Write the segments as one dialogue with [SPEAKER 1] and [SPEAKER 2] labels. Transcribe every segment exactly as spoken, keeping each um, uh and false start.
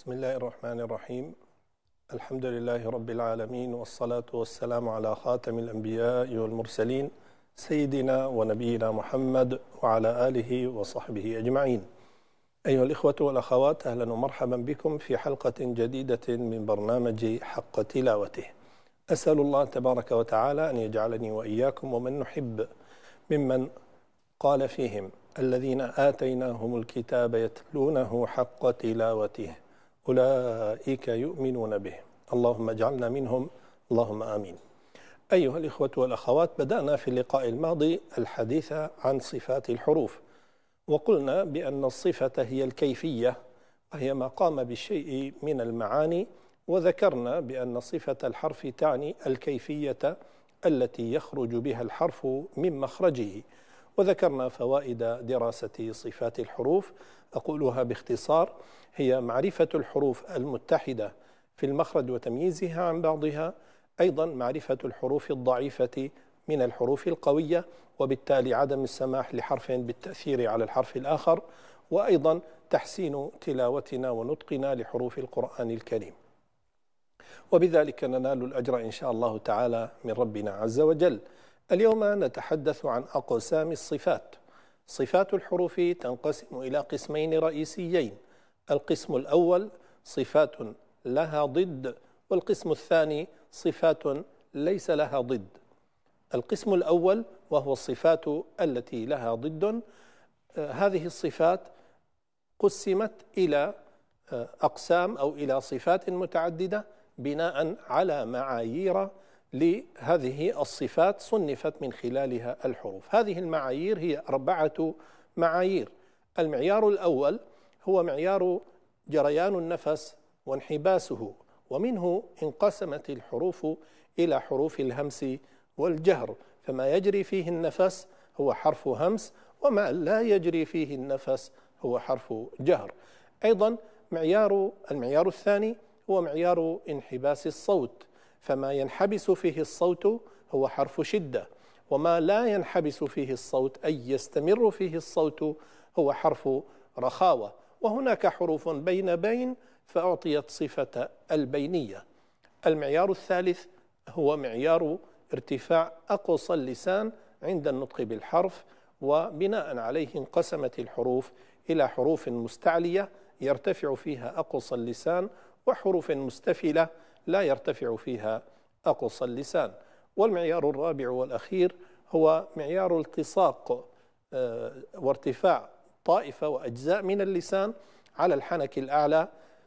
[SPEAKER 1] بسم الله الرحمن الرحيم. الحمد لله رب العالمين، والصلاة والسلام على خاتم الأنبياء والمرسلين سيدنا ونبينا محمد وعلى آله وصحبه أجمعين. أيها الإخوة والأخوات، أهلا ومرحبا بكم في حلقة جديدة من برنامج حق تلاوته. أسأل الله تبارك وتعالى أن يجعلني وإياكم ومن نحب ممن قال فيهم: الذين آتيناهم الكتاب يتلونه حق تلاوته أولئك يؤمنون به. اللهم اجعلنا منهم، اللهم آمين. أيها الإخوة والأخوات، بدأنا في اللقاء الماضي الحديث عن صفات الحروف، وقلنا بأن الصفة هي الكيفية، وهي ما قام بالشيء من المعاني، وذكرنا بأن صفة الحرف تعني الكيفية التي يخرج بها الحرف من مخرجه. وذكرنا فوائد دراسة صفات الحروف، أقولها باختصار: هي معرفة الحروف المتحدة في المخرج وتمييزها عن بعضها، أيضا معرفة الحروف الضعيفة من الحروف القوية، وبالتالي عدم السماح لحرف بالتأثير على الحرف الآخر، وأيضا تحسين تلاوتنا ونطقنا لحروف القرآن الكريم، وبذلك ننال الأجر إن شاء الله تعالى من ربنا عز وجل. اليوم نتحدث عن أقسام الصفات. صفات الحروف تنقسم إلى قسمين رئيسيين: القسم الأول صفات لها ضد، والقسم الثاني صفات ليس لها ضد. القسم الأول وهو الصفات التي لها ضد، هذه الصفات قسمت إلى أقسام أو إلى صفات متعددة بناء على معايير لهذه الصفات صنفت من خلالها الحروف. هذه المعايير هي أربعة معايير. المعيار الأول هو معيار جريان النفس وانحباسه، ومنه انقسمت الحروف إلى حروف الهمس والجهر، فما يجري فيه النفس هو حرف همس، وما لا يجري فيه النفس هو حرف جهر. أيضا معيار المعيار الثاني هو معيار انحباس الصوت، فما ينحبس فيه الصوت هو حرف شدة، وما لا ينحبس فيه الصوت أي يستمر فيه الصوت هو حرف رخاوة. وهناك حروف بين بين فأعطيت صفة البينية. المعيار الثالث هو معيار ارتفاع أقصى اللسان عند النطق بالحرف، وبناء عليه انقسمت الحروف إلى حروف مستعلية يرتفع فيها أقصى اللسان، وحروف مستفلة لا يرتفع فيها أقصى اللسان. والمعيار الرابع والأخير هو معيار التصاق وارتفاع طائفة وأجزاء من اللسان على الحنك الأعلى،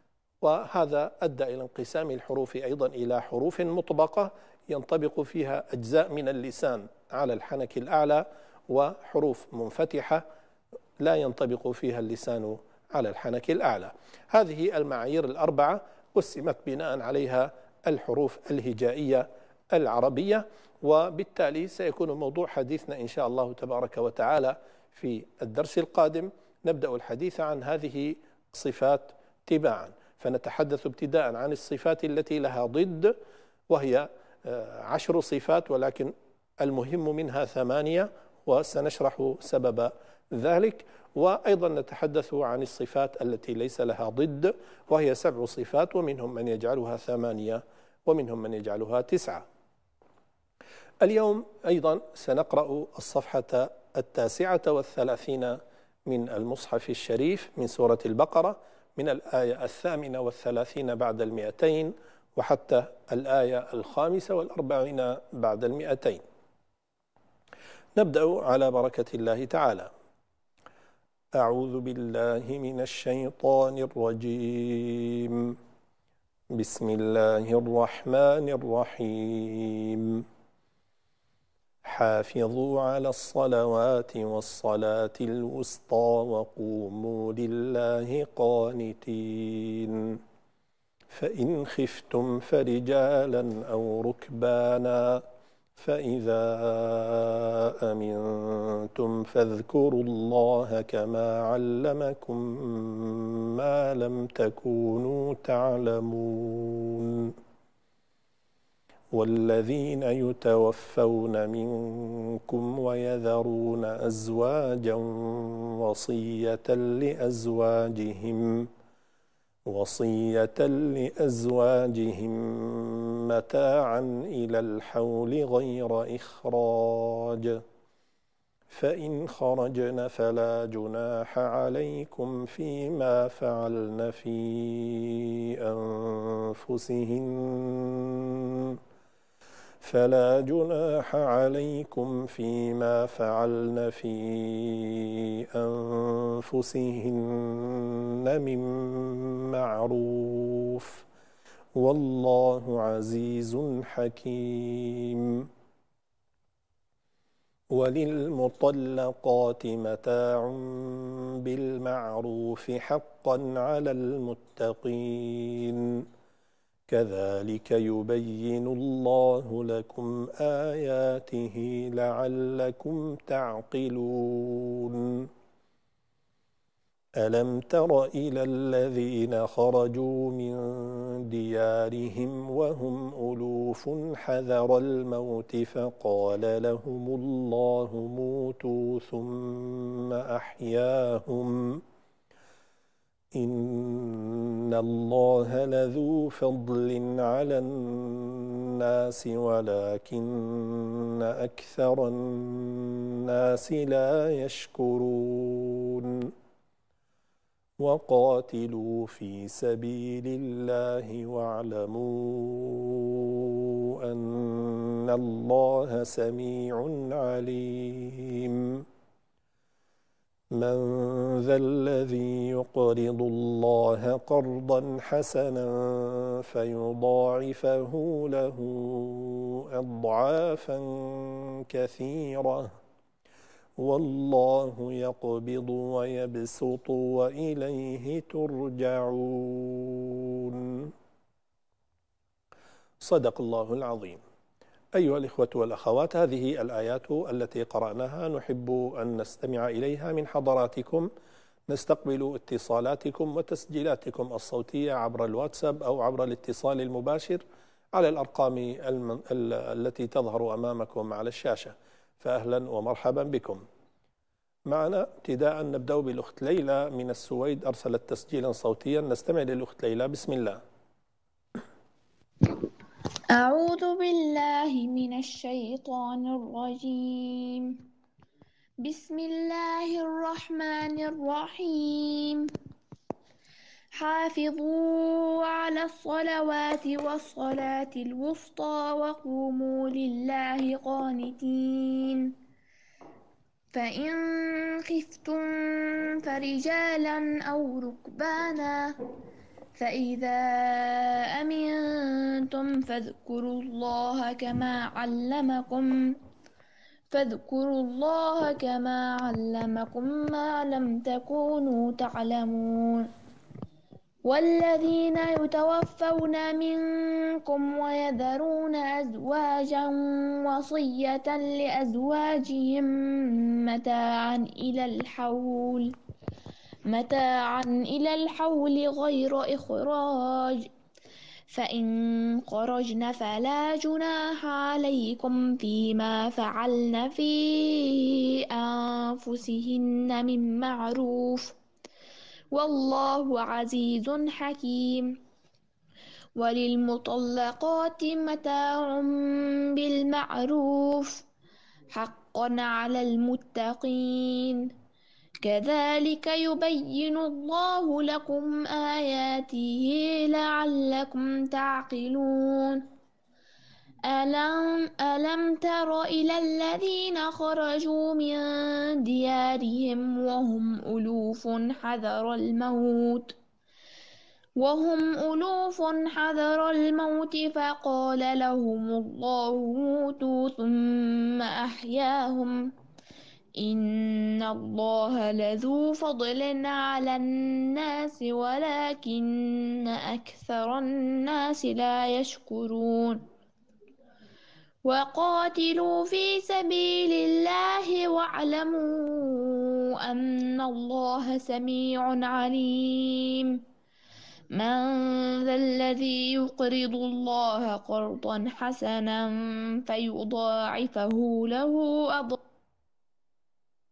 [SPEAKER 1] وهذا أدى إلى انقسام الحروف أيضا إلى حروف مطبقة ينطبق فيها أجزاء من اللسان على الحنك الأعلى، وحروف منفتحة لا ينطبق فيها اللسان على الحنك الأعلى. هذه المعايير الأربعة قسمت بناء عليها الحروف الهجائية العربية، وبالتالي سيكون موضوع حديثنا إن شاء الله تبارك وتعالى في الدرس القادم. نبدأ الحديث عن هذه الصفات تباعا، فنتحدث ابتداء عن الصفات التي لها ضد، وهي عشر صفات، ولكن المهم منها ثمانية، وسنشرح سبب ذلك. وأيضا نتحدث عن الصفات التي ليس لها ضد، وهي سبع صفات، ومنهم من يجعلها ثمانية ومنهم من يجعلها تسعة. اليوم أيضا سنقرأ الصفحة التاسعة والثلاثين من المصحف الشريف من سورة البقرة، من الآية الثامنة والثلاثين بعد المئتين وحتى الآية الخامسة والأربعين بعد المئتين. نبدأ على بركة الله تعالى. أعوذ بالله من الشيطان الرجيم. بسم الله الرحمن الرحيم. حافظوا على الصلوات والصلاة الوسطى وقوموا لله قانتين، فإن خفتم فرجالا أو ركبانا، فإذا أمنتم فاذكروا الله كما علمكم ما لم تكونوا تعلمون. والذين يتوفون منكم ويذرون أزواجا وصية لأزواجهم وصية لأزواجهم متاعا إلى الحول غير إخراج، فإن خرجن فلا جناح عليكم فيما فعلن في أنفسهن فلا جناح عليكم فيما فعلن في أنفسهن من معروف، والله عزيز حكيم. وللمطلقات متاع بالمعروف حقا على المتقين، كذلك يبين الله لكم آياته لعلكم تعقلون. ألم تر إلى الذين خرجوا من ديارهم وهم ألوف حذر الموت فقال لهم الله موتوا ثم أحياهم، إن الله لذو فضل على الناس ولكن أكثر الناس لا يشكرون. وقاتلوا في سبيل الله واعلموا أن الله سميع عليم. من ذا الذي يقرض الله قرضا حسنا فيضاعفه له أضعافا كثيرة، والله يقبض ويبسط وإليه ترجعون. صدق الله العظيم. أيها الإخوة والأخوات، هذه الآيات التي قرأناها نحب أن نستمع إليها من حضراتكم. نستقبل اتصالاتكم وتسجيلاتكم الصوتية عبر الواتساب أو عبر الاتصال المباشر على الأرقام الم... التي تظهر أمامكم على الشاشة. فأهلا ومرحبا بكم معنا. ابتداء نبدأ بالأخت ليلى من السويد، أرسلت تسجيلا صوتيا. نستمع للأخت ليلى. بسم الله.
[SPEAKER 2] أعوذ بالله من الشيطان الرجيم. بسم الله الرحمن الرحيم. حافظوا على الصلوات والصلاة الوسطى وقوموا لله قانتين. فإن خفتم فرجالا أو ركبانا فإذا أمنتم فاذكروا الله كما علمكم فاذكروا الله كما علمكم ما لم تكونوا تعلمون. والذين يتوفون منكم ويذرون أزواجا وصية لأزواجهم متاعا إلى الحول متاعا إلى الحول غير إخراج، فإن خرجن فلا جناح عليكم فيما فعلن في أنفسهن من معروف، والله عزيز حكيم. وللمطلقات متاع بالمعروف حقا على المتقين، كذلك يبين الله لكم آياته لعلكم تعقلون. ألم, ألم تر إلى الذين خرجوا من ديارهم وهم ألوف حذر الموت وهم ألوف حذر الموت فقال لهم الله موتوا ثم أحياهم، إن الله لذو فضل على الناس ولكن أكثر الناس لا يشكرون. وقاتلوا في سبيل الله واعلموا أن الله سميع عليم. من ذا الذي يقرض الله قرضا حسنا فيضاعفه له أضعافا.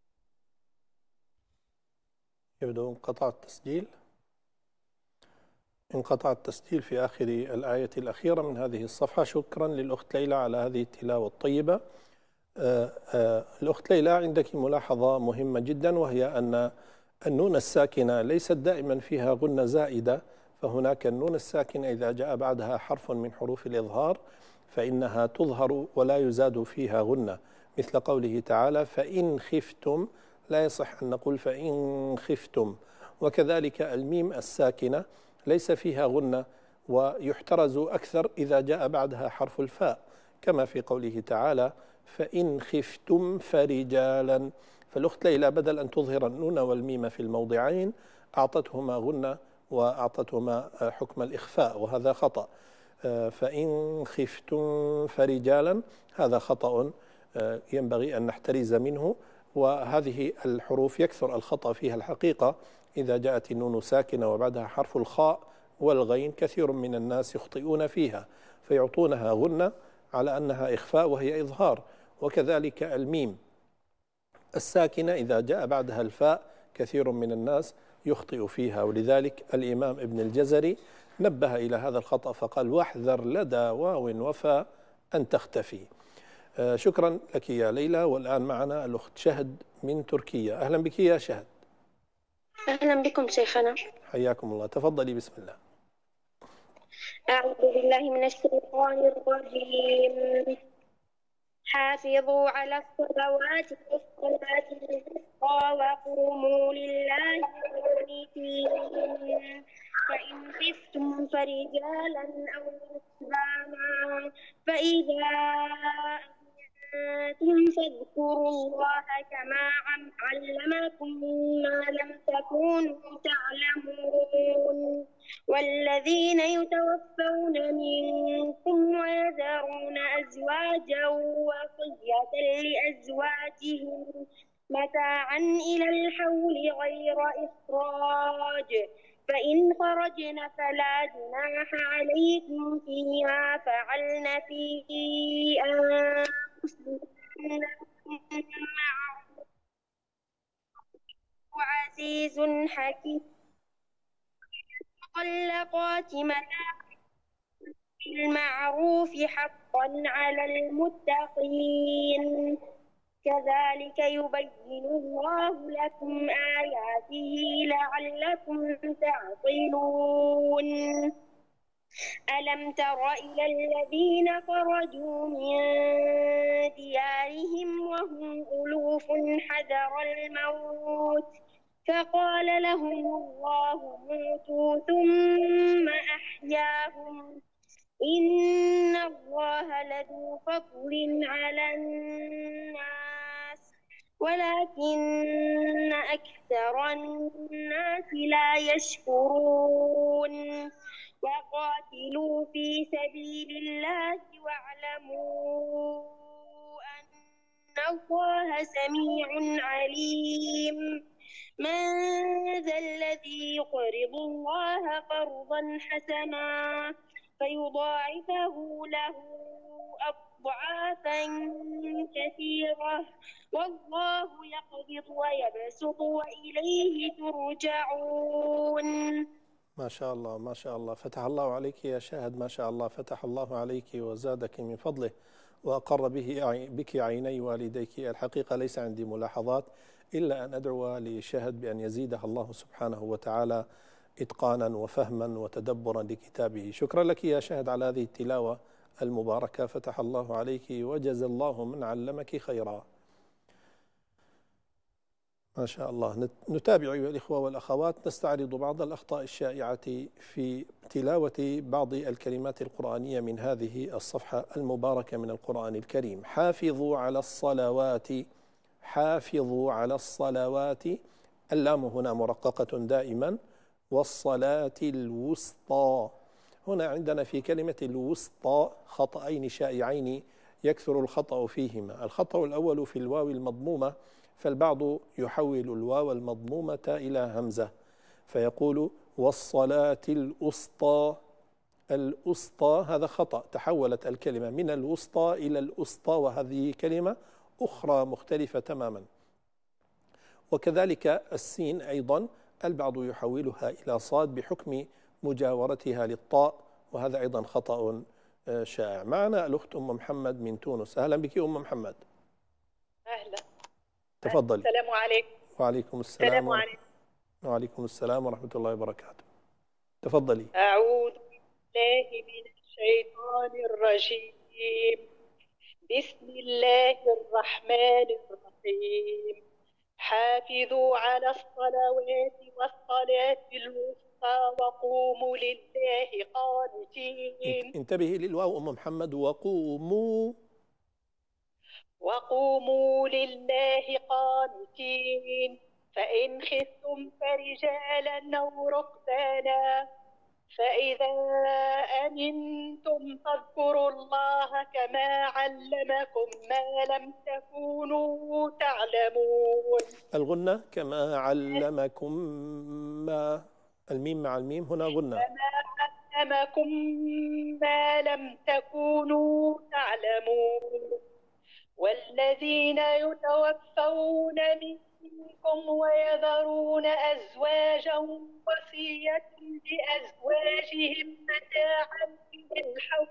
[SPEAKER 1] يبدو انقطع التسجيل. انقطع التسجيل في آخر الآية الأخيرة من هذه الصفحة. شكرا للأخت ليلى على هذه التلاوة الطيبة. آه آه الأخت ليلى، عندك ملاحظة مهمة جدا، وهي أن النون الساكنة ليست دائما فيها غنة زائدة، فهناك النون الساكنة إذا جاء بعدها حرف من حروف الإظهار فإنها تظهر ولا يزاد فيها غنة، مثل قوله تعالى فإن خفتم، لا يصح أن نقول فإن خفتم. وكذلك الميم الساكنة ليس فيها غنة، ويحترز أكثر إذا جاء بعدها حرف الفاء، كما في قوله تعالى فإن خفتم فرجالا. فالأخت ليلى بدل أن تظهر النون والميم في الموضعين أعطتهما غنة وأعطتهما حكم الإخفاء، وهذا خطأ. فإن خفتم فرجالا هذا خطأ ينبغي أن نحترز منه. وهذه الحروف يكثر الخطأ فيها الحقيقة إذا جاءت النون ساكنة وبعدها حرف الخاء والغين، كثير من الناس يخطئون فيها فيعطونها غنة على أنها إخفاء وهي إظهار. وكذلك الميم الساكنة إذا جاء بعدها الفاء كثير من الناس يخطئ فيها، ولذلك الإمام ابن الجزري نبه إلى هذا الخطأ فقال واحذر لدى واو وفاء أن تختفي. آه شكرا لك يا ليلى. والآن معنا الأخت شهد من تركيا. أهلا بك يا شهد.
[SPEAKER 3] أهلا بكم شيخنا.
[SPEAKER 1] حياكم الله، تفضلي بسم الله.
[SPEAKER 3] أعوذ بالله من الشيطان الرجيم. حافظوا على الصلوات والصلاة الوسطى وقوموا لله قانتين. فإن خفتم فرجالا أو ركبانا فإذا أمنتم فاذكروا الله كما علمكم ما لم تكونوا تعلمون. والذين يتوفون منكم ويذرون أزواجا وصية لأزواجهم متاعا إلى الحول غير إخراج، فإن خرجن فلا جناح عليكم فيما فعلن في أنفسهن معروف وعزيز حكيم. المطلقات متاع بالمعروف حقا على المتقين، كذلك يبين الله لكم آياته لعلكم تعقلون. ألم تر إلى الذين خرجوا من ديارهم وهم ألوف حذر الموت فقال لهم الله موتوا ثم أحياهم إن الله لذو فضل على الناس ولكن أكثر الناس لا يشكرون. وقاتلوا في سبيل الله واعلموا أن الله سميع عليم. من ذا الذي يقرض الله قرضا حسنا فيضاعفه له أضعافا كثيرة والله يقبض ويبسط وإليه ترجعون.
[SPEAKER 1] ما شاء الله ما شاء الله، فتح الله عليك يا شاهد، ما شاء الله فتح الله عليك وزادك من فضله وأقر به بك عيني والديك. الحقيقة ليس عندي ملاحظات إلا أن أدعو لشاهد بأن يزيدها الله سبحانه وتعالى إتقانا وفهما وتدبرا لكتابه. شكرا لك يا شاهد على هذه التلاوة المباركة، فتح الله عليك وجزى الله من علمك خيرا. ما شاء الله. نتابع أيها الإخوة والأخوات، نستعرض بعض الأخطاء الشائعة في تلاوة بعض الكلمات القرآنية من هذه الصفحة المباركة من القرآن الكريم. حافظوا على الصلوات، حافظوا على الصلوات، اللام هنا مرققة دائما، والصلاة الوسطى. هنا عندنا في كلمة الوسطى خطأين شائعين يكثر الخطأ فيهما. الخطأ الأول في الواو المضمومة، فالبعض يحول الواو المضمومة إلى همزة فيقول والصلاة الأسطى. الأسطى هذا خطأ، تحولت الكلمة من الوسطى إلى الأسطى، وهذه كلمة أخرى مختلفة تماما. وكذلك السين أيضا البعض يحولها إلى صاد بحكم مجاورتها للطاء، وهذا أيضا خطأ شائع. معنا الأخت أم محمد من تونس. أهلا بك أم محمد.
[SPEAKER 4] أهلا،
[SPEAKER 1] تفضلي.
[SPEAKER 4] السلام عليكم.
[SPEAKER 1] وعليكم السلام
[SPEAKER 4] السلام
[SPEAKER 1] ورحمة
[SPEAKER 4] عليكم.
[SPEAKER 1] وعليكم السلام ورحمة الله وبركاته. تفضلي.
[SPEAKER 4] أعوذ بالله من الشيطان الرجيم. بسم الله الرحمن الرحيم. حافظوا على الصلوات والصلاة الوسطى وقوموا لله قانتين.
[SPEAKER 1] انتبهي للواو أم محمد. وقوموا
[SPEAKER 4] وقوموا لله قانتين. فإن خفتم فرجالا أو ركبانا فإذا أمنتم فاذكروا الله كما علمكم ما لم تكونوا تعلمون.
[SPEAKER 1] الغنة كما علمكم ما الميم مع الميم هنا غنة.
[SPEAKER 4] كما علمكم ما لم تكونوا تعلمون. والذين يتوفون منكم ويذرون أزواجا وصية لأزواجهم متاعا إلى الحول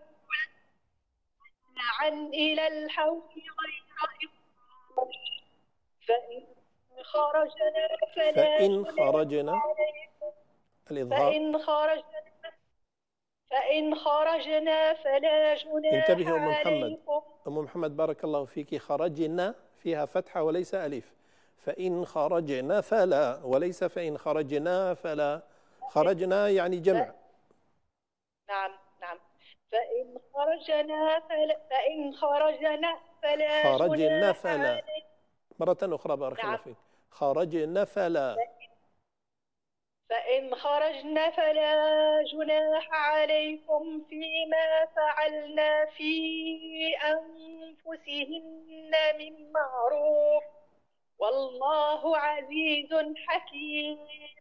[SPEAKER 4] متاعا إلى الحول غير إخراج. فإن خرجنا فلا
[SPEAKER 1] فإن خرجنا الإظهار
[SPEAKER 4] فإن خرجنا فإن خرجنا فلا جناح
[SPEAKER 1] انتبهي أم محمد.
[SPEAKER 4] عليكم.
[SPEAKER 1] أم محمد بارك الله فيك. خرجنا فيها فتحة وليس ألف. فإن خرجنا فلا، وليس فإن خرجنا فلا. خرجنا يعني جمع.
[SPEAKER 4] نعم نعم. فإن خرجنا فلا فإن خرجنا فلا
[SPEAKER 1] خرجنا
[SPEAKER 4] جناح
[SPEAKER 1] فلا.
[SPEAKER 4] عليكم.
[SPEAKER 1] مرة أخرى بارك الله
[SPEAKER 4] نعم.
[SPEAKER 1] فيك. خرجنا فلا.
[SPEAKER 4] فإن خرجنا فلا جناح عليكم فيما فعلنا في أنفسهن من معروف والله عزيز حكيم.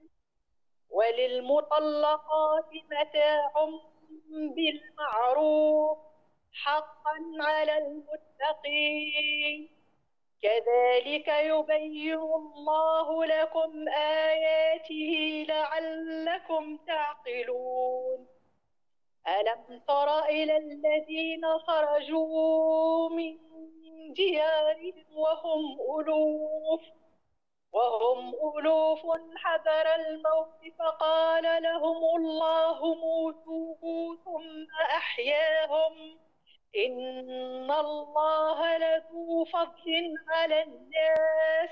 [SPEAKER 4] وللمطلقات متاع بالمعروف حقا على المتقين. كذلك يبين الله لكم آياته لعلكم تعقلون. ألم تر إلى الذين خرجوا من ديارهم وهم ألوف وهم ألوف حذر الموت فقال لهم الله موتوا ثم أحياهم إن الله لذو فضل على الناس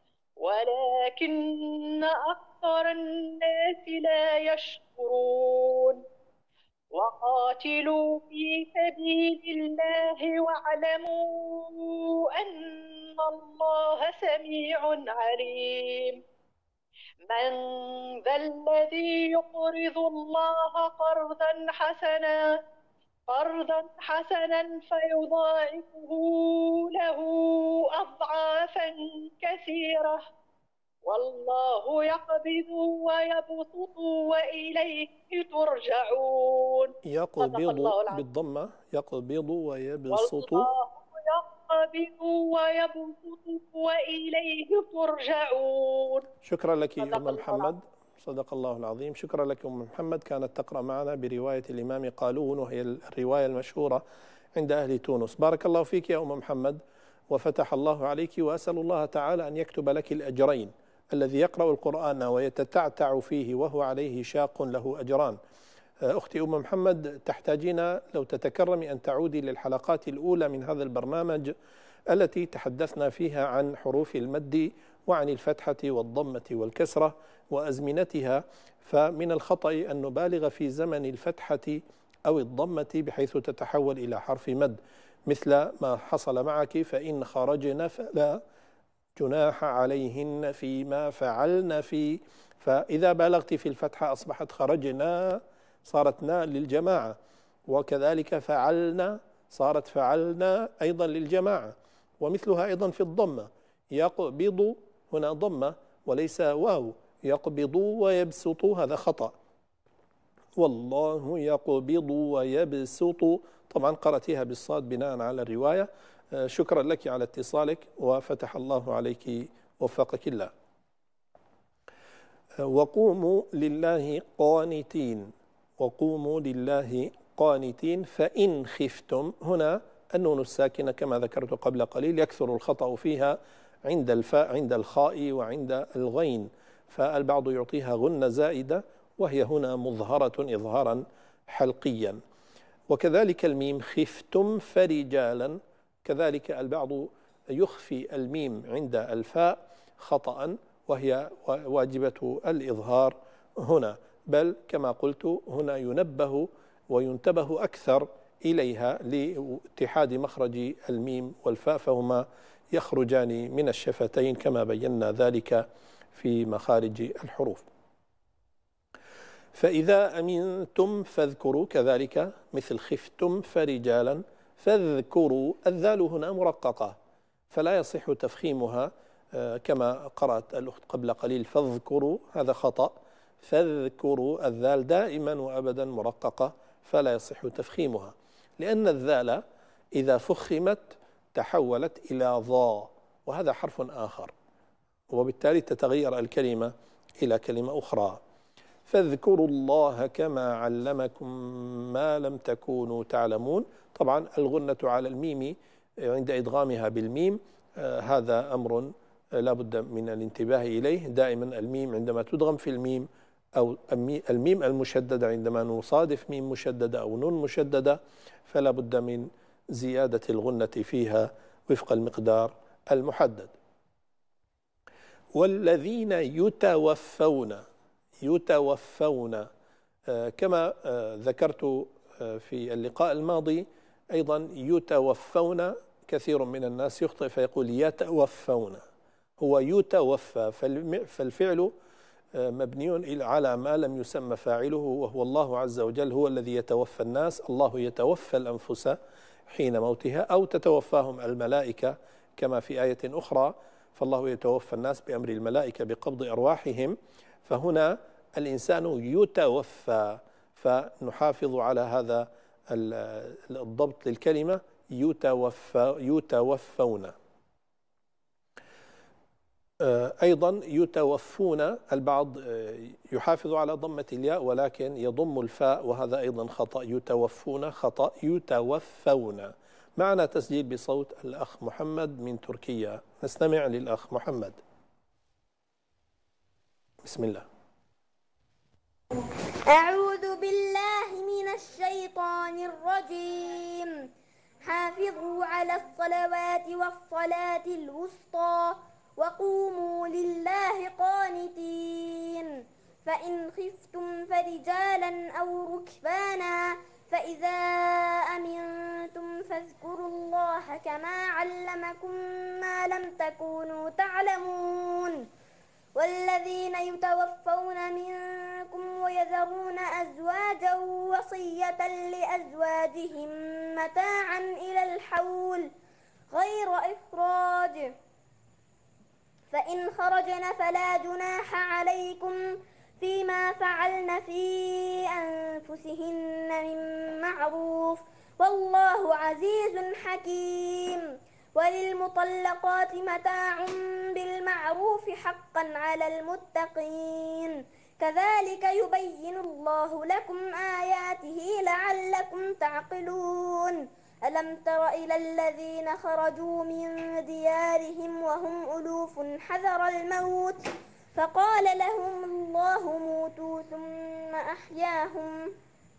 [SPEAKER 4] ولكن أكثر الناس لا يشكرون. وقاتلوا في سبيل الله واعلموا أن الله سميع عليم. من ذا الذي يقرض الله قرضا حسنا قرضا حسنا فيضاعفه له أضعافا كثيرة والله يقبض ويبسط وإليه ترجعون.
[SPEAKER 1] يقبض بالضمة. يقبض ويبسط.
[SPEAKER 4] والله يقبض ويبسط وإليه ترجعون.
[SPEAKER 1] شكرا لك أم محمد. صدق الله العظيم. شكرا لك أم محمد. كانت تقرأ معنا برواية الإمام قالون، وهي الرواية المشهورة عند أهل تونس. بارك الله فيك يا أم محمد وفتح الله عليك، وأسأل الله تعالى أن يكتب لك الأجرين. الذي يقرأ القرآن ويتتعتع فيه وهو عليه شاق له أجران. أختي أم محمد، تحتاجين لو تتكرمي أن تعودي للحلقات الأولى من هذا البرنامج التي تحدثنا فيها عن حروف المد وعن الفتحة والضمة والكسرة وأزمنتها. فمن الخطأ أن نبالغ في زمن الفتحة أو الضمة بحيث تتحول إلى حرف مد، مثل ما حصل معك فإن خرجنا فلا جناح عليهن فيما فعلن في. فإذا بالغت في الفتحة أصبحت خرجنا صارت نا للجماعة، وكذلك فعلنا صارت فعلنا أيضا للجماعة، ومثلها أيضا في الضمة. يقبض هنا ضمة وليس واو. يقبض ويبسط هذا خطأ. والله يقبض ويبسط. طبعا قرأتها بالصاد بناء على الرواية. شكرا لك على اتصالك وفتح الله عليك وفقك الله. وقوموا لله قانتين. وقوموا لله قانتين فإن خفتم. هنا النون الساكنة كما ذكرت قبل قليل يكثر الخطأ فيها عند الفاء عند الخاء وعند الغين، فالبعض يعطيها غنة زائدة وهي هنا مظهرة إظهارا حلقيا. وكذلك الميم خفتم فرجالا، كذلك البعض يخفي الميم عند الفاء خطأ وهي واجبة الإظهار هنا، بل كما قلت هنا ينبه وينتبه أكثر إليها لاتحاد مخرج الميم والفاء، فهما يخرجان من الشفتين كما بينا ذلك في مخارج الحروف. فإذا أمنتم فاذكروا، كذلك مثل خفتم فرجالا فاذكروا، الذال هنا مرققة فلا يصح تفخيمها كما قرأت الأخت قبل قليل فاذكروا، هذا خطأ. فاذكروا الذال دائما وأبدا مرققة فلا يصح تفخيمها، لأن الذال إذا فخمت تحولت إلى ضاء وهذا حرف آخر، وبالتالي تتغير الكلمة إلى كلمة أخرى. فاذكروا الله كما علمكم ما لم تكونوا تعلمون. طبعا الغنة على الميم عند إدغامها بالميم آه هذا أمر لا بد من الانتباه إليه. دائما الميم عندما تدغم في الميم أو الميم المشددة عندما نصادف ميم مشددة أو نون مشددة فلا بد من زيادة الغنة فيها وفق المقدار المحدد. والذين يتوفون، يتوفون آه كما آه ذكرت آه في اللقاء الماضي أيضا يتوفون، كثير من الناس يخطئ فيقول يتوفون، هو يتوفى، فالفعل مبني على ما لم يسمى فاعله وهو الله عز وجل، هو الذي يتوفى الناس. الله يتوفى الأنفس حين موتها أو تتوفاهم الملائكة كما في آية أخرى، فالله يتوفى الناس بأمر الملائكة بقبض أرواحهم. فهنا الإنسان يتوفى، فنحافظ على هذا الضبط للكلمة يتوفى يتوفون. أيضا يتوفون البعض يحافظ على ضمة الياء ولكن يضم الفاء وهذا أيضا خطأ، يتوفون خطأ يتوفون. معنا تسجيل بصوت الأخ محمد من تركيا، نستمع للأخ محمد. بسم الله.
[SPEAKER 5] أعوذ بالله من الشيطان الرجيم. حافظوا على الصلوات والصلاة الوسطى وقوموا لله قانتين. فإن خفتم فرجالا أو ركبانا فإذا أمنتم فاذكروا الله كما علمكم ما لم تكونوا تعلمون. والذين يتوفون منكم ويذرون أزواجا وصية لأزواجهم متاعا إلى الحول غير إخراج، فإن خرجن فلا جناح عليكم فيما فعلن في أنفسهن من معروف والله عزيز حكيم. وللمطلقات متاع بالمعروف حقا على المتقين. كذلك يبين الله لكم آياته لعلكم تعقلون. ألم تر إلى الذين خرجوا من ديارهم وهم ألوف حذر الموت فقال لهم الله موتوا ثم أحياهم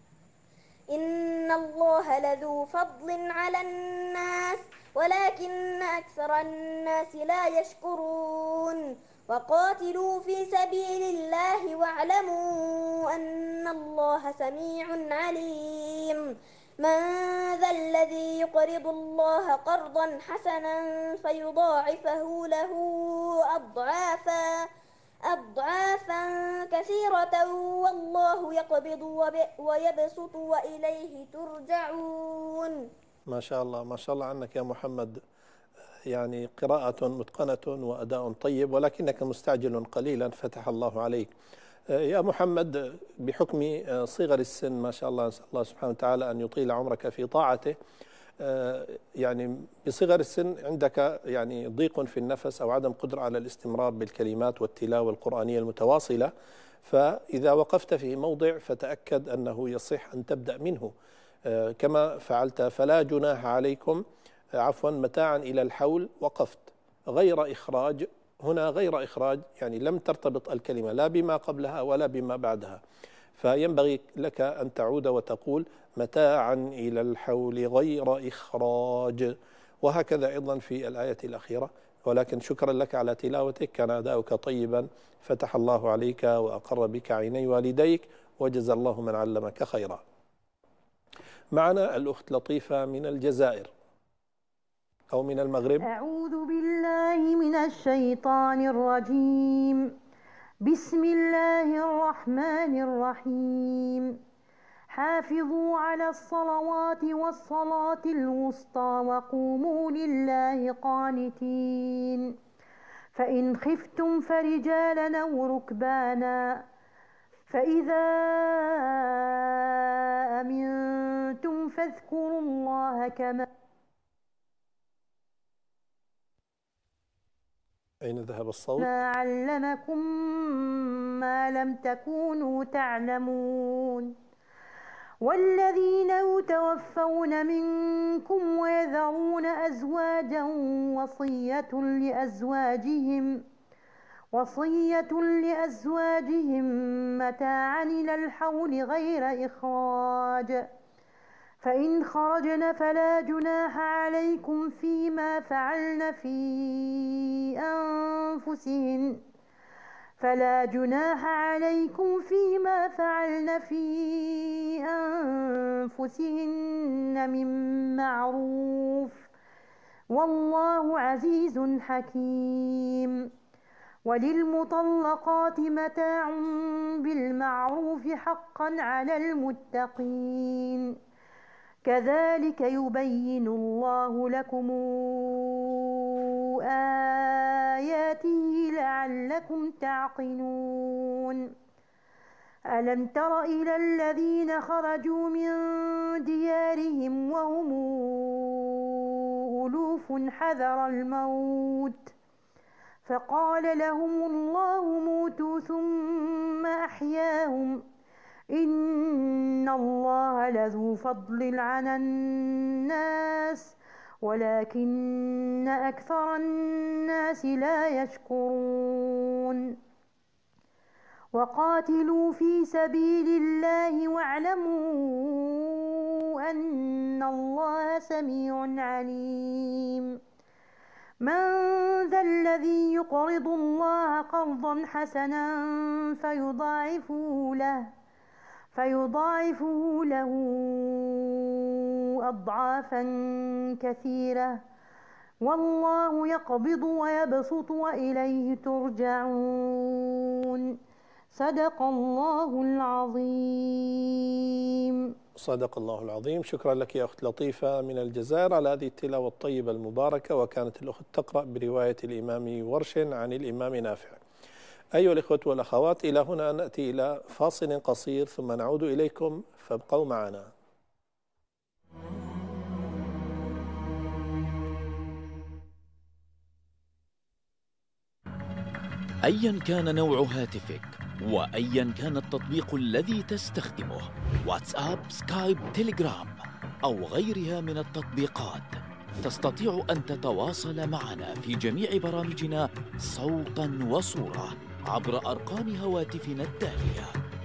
[SPEAKER 5] إن الله لذو فضل على الناس ولكن أكثر الناس لا يشكرون. وقاتلوا في سبيل الله واعلموا أن الله سميع عليم. من ذا الذي يقرض الله قرضا حسنا فيضاعفه له أضعافا أضعافا كثيرة والله يقبض ويبسط وإليه ترجعون.
[SPEAKER 1] ما شاء الله ما شاء الله عنك يا محمد، يعني قراءة متقنة وأداء طيب ولكنك مستعجل قليلا فتح الله عليك. يا محمد بحكم صغر السن ما شاء الله، نسأل الله سبحانه وتعالى أن يطيل عمرك في طاعته، يعني بصغر السن عندك يعني ضيق في النفس أو عدم قدرة على الاستمرار بالكلمات والتلاوة القرآنية المتواصلة، فإذا وقفت في موضع فتأكد أنه يصح أن تبدأ منه كما فعلت. فلا جناح عليكم، عفوا متاعا إلى الحول، وقفت غير إخراج. هنا غير إخراج يعني لم ترتبط الكلمة لا بما قبلها ولا بما بعدها، فينبغي لك أن تعود وتقول متاعا إلى الحول غير إخراج، وهكذا أيضا في الآية الأخيرة. ولكن شكرا لك على تلاوتك، كان أداؤك طيبا، فتح الله عليك وأقر بك عيني والديك، وجزى الله من علمك خيرا. معنا الأخت لطيفة من الجزائر أو من المغرب.
[SPEAKER 6] أعوذ بالله من الشيطان الرجيم. بسم الله الرحمن الرحيم. حافظوا على الصلوات والصلاة الوسطى وقوموا لله قانتين. فإن خفتم فرجالا أو ركبانا فإذا أمنتم فاذكروا الله كما
[SPEAKER 1] أين ذهب الصوت؟
[SPEAKER 6] علمكم ما لم تكونوا تعلمون. والذين يتوفون منكم ويذرون أزواجا وصية لأزواجهم وصية لأزواجهم متاعا إلى الحول غير إخراج، فإن خرجن فلا جناح عليكم فيما فعلن في أنفسهن فلا جناح عليكم فيما فعلن في أنفسهن من معروف، والله عزيز حكيم. وللمطلقات متاع بالمعروف حقا على المتقين، كذلك يبين الله لكم آياته لعلكم تعقلون. ألم تر إلى الذين خرجوا من ديارهم وهم ألوف حذر الموت فقال لهم الله موتوا ثم أحياهم، إن الله لذو فضل على الناس ولكن أكثر الناس لا يشكرون. وقاتلوا في سبيل الله واعلموا أن الله سميع عليم. من ذا الذي يقرض الله قرضا حسنا فيضاعفه له فيضاعفه له أضعافا كثيرة، والله يقبض ويبسط وإليه ترجعون. صدق الله العظيم.
[SPEAKER 1] صدق الله العظيم. شكرا لك يا أخت لطيفة من الجزائر على هذه التلاوة الطيبة المباركة. وكانت الأخت تقرأ برواية الإمام ورش عن الإمام نافع. أيها الإخوة والأخوات، إلى هنا نأتي إلى فاصل قصير ثم نعود إليكم، فابقوا معنا.
[SPEAKER 7] أيا كان نوع هاتفك وأيا كان التطبيق الذي تستخدمه، واتساب، سكايب، تيليجرام أو غيرها من التطبيقات، تستطيع أن تتواصل معنا في جميع برامجنا صوتا وصورة عبر أرقام هواتفنا التالية: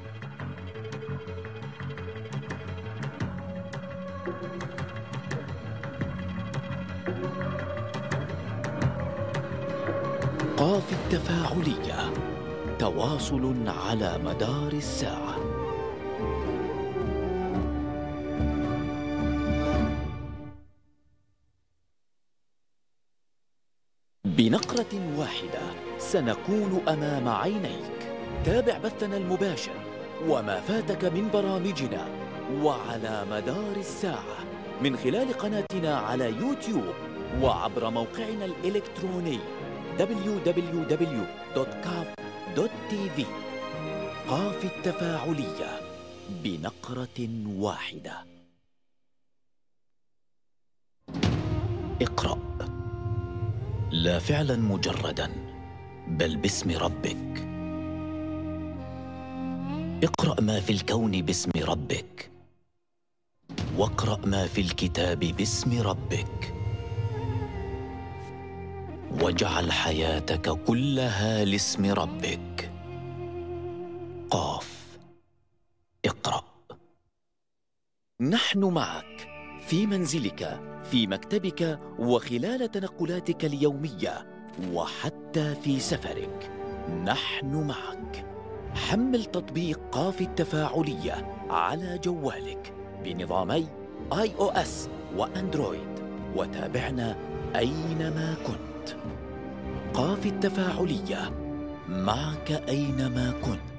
[SPEAKER 7] قاف التفاعلية، تواصل على مدار الساعة. بنقرة واحدة سنكون أمام عينيك. تابع بثنا المباشر وما فاتك من برامجنا وعلى مدار الساعة من خلال قناتنا على يوتيوب وعبر موقعنا الإلكتروني دبليو دبليو دبليو دوت كاف دوت تي في. قاف التفاعلية، بنقرة واحدة. اقرأ، لا فعلا مجردا بل باسم ربك. اقرأ ما في الكون باسم ربك، واقرأ ما في الكتاب باسم ربك، واجعل حياتك كلها لاسم ربك. قاف. اقرأ. نحن معك في منزلك، في مكتبك، وخلال تنقلاتك اليومية، وحتى في سفرك. نحن معك. حمل تطبيق قاف التفاعلية على جوالك بنظامي آي أو إس وأندرويد، وتابعنا أينما كنت. قاف التفاعلية، معك أينما كنت.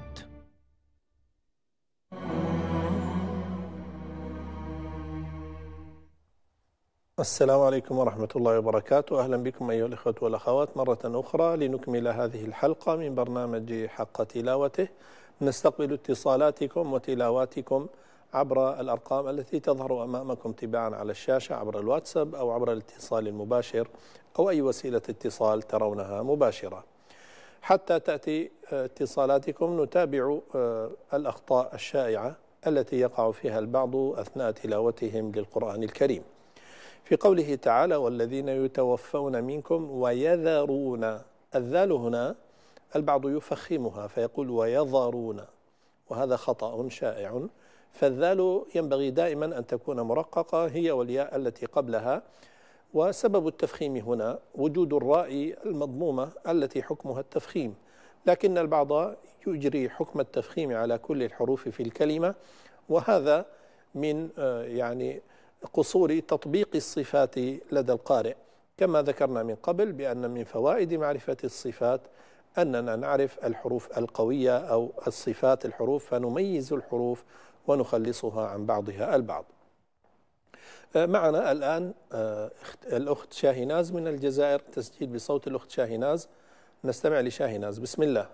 [SPEAKER 1] السلام عليكم ورحمة الله وبركاته. أهلا بكم أيها الإخوة والأخوات مرة أخرى لنكمل هذه الحلقة من برنامج حق تلاوته. نستقبل اتصالاتكم وتلاواتكم عبر الأرقام التي تظهر أمامكم تباعا على الشاشة، عبر الواتساب أو عبر الاتصال المباشر أو أي وسيلة اتصال ترونها مباشرة. حتى تأتي اتصالاتكم نتابع الأخطاء الشائعة التي يقع فيها البعض أثناء تلاوتهم للقرآن الكريم. في قوله تعالى: والذين يتوفون منكم ويذرون، الذال هنا البعض يفخمها فيقول ويذرون، وهذا خطأ شائع. فالذال ينبغي دائما أن تكون مرققة، هي والياء التي قبلها. وسبب التفخيم هنا وجود الراء المضمومة التي حكمها التفخيم، لكن البعض يجري حكم التفخيم على كل الحروف في الكلمة، وهذا من يعني قصور تطبيق الصفات لدى القارئ. كما ذكرنا من قبل بأن من فوائد معرفة الصفات أننا نعرف الحروف القوية أو الصفات الحروف، فنميز الحروف ونخلصها عن بعضها البعض. معنا الآن الأخت شاهناز من الجزائر، تسجيل بصوت الأخت شاهناز. نستمع لشاهناز. بسم الله.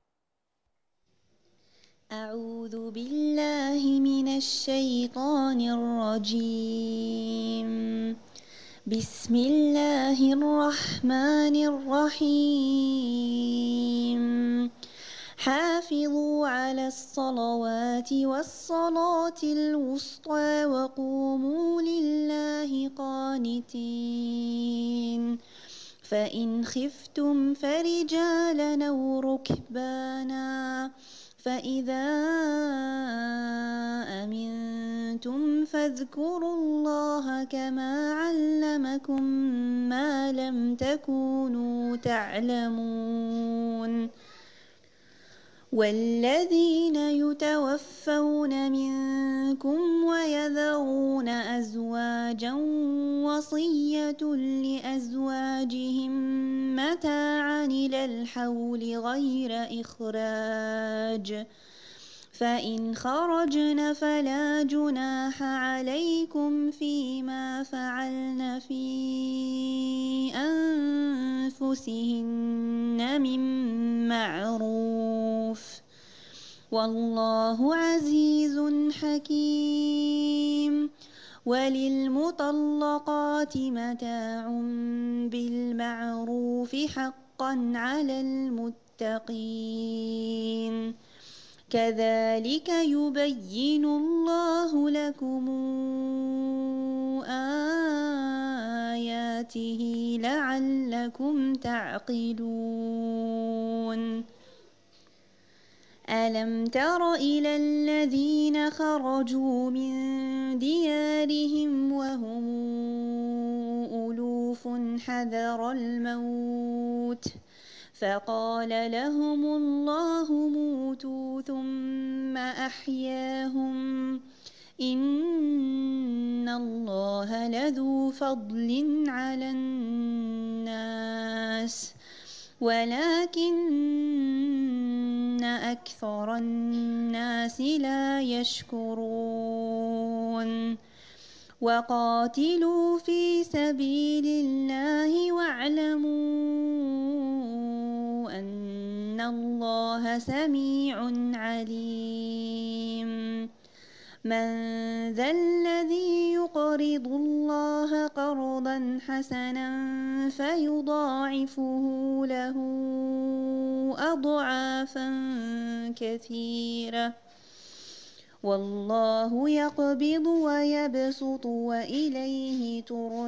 [SPEAKER 8] أعوذ بالله من الشيطان الرجيم. بسم الله الرحمن الرحيم. حافظوا على الصلوات والصلاة الوسطى وقوموا لله قانتين. فإن خفتم فرجالا أو ركبانا، فإذا أمنتم فاذكروا الله كما علمكم ما لم تكونوا تعلمون. والذين يتوفون منكم ويذرون أزواجا وصية لأزواجهم متاعا إلى الحول غير إخراج، فإن خرجن فلا جناح عليكم فيما فعلن في أنفسهن من معروف، والله عزيز حكيم. وللمطلقات متاع بالمعروف حقا على المتقين. كذلك يبين الله لكم آياته لعلكم تعقلون. ألم تر إلى الذين خرجوا من ديارهم وهم ألوف حذر الموت، فقال لهم الله موتوا ثم أحياهم، إن الله لذو فضل على الناس ولكن أكثر الناس لا يشكرون. وقاتلوا في سبيل الله واعلموا أن الله سميع عليم. من ذا الذي يقرض الله قرضا حسنا فيضاعفه له أضعافا كثيرة والله يقبض ويبسط وإليه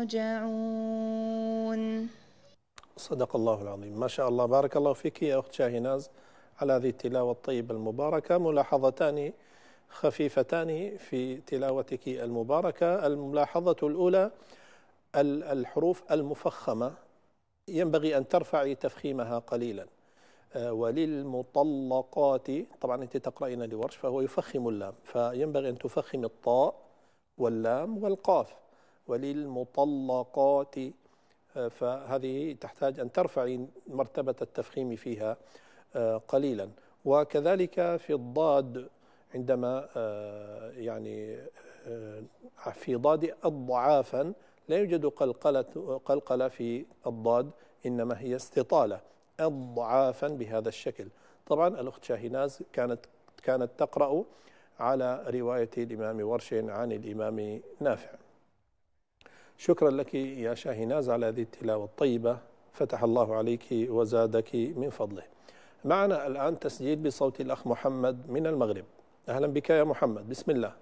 [SPEAKER 8] ترجعون.
[SPEAKER 1] صدق الله العظيم. ما شاء الله، بارك الله فيك يا أخت شاهناز على هذه التلاوة الطيبة المباركة. ملاحظتان خفيفتان في تلاوتك المباركة. الملاحظة الأولى الحروف المفخمة ينبغي أن ترفعي تفخيمها قليلا. وللمطلقات، طبعا أنت تقرأين لورش فهو يفخم اللام، فينبغي أن تفخم الطاء واللام والقاف. وللمطلقات، فهذه تحتاج أن ترفعي مرتبة التفخيم فيها قليلا. وكذلك في الضاد، عندما يعني في ضاد أضعافا لا يوجد قلقلة قلقلة في الضاد، إنما هي استطالة أضعافا بهذا الشكل. طبعا الأخت شاهناز كانت كانت تقرأ على رواية الإمام ورش عن الإمام نافع. شكرا لك يا شاهناز على هذه التلاوة الطيبة، فتح الله عليك وزادك من فضله. معنا الآن تسجيل بصوت الأخ محمد من المغرب. أهلا بك يا محمد، بسم الله.